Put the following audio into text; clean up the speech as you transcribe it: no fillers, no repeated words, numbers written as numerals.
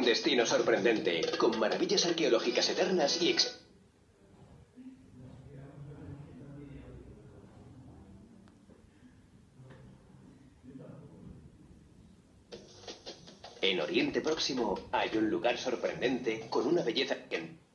destino sorprendente, con maravillas arqueológicas eternas y En Oriente Próximo hay un lugar sorprendente con una belleza que...